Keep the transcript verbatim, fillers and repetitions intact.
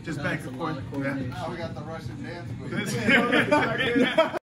Just back and forth. Now we got the Russian dance move.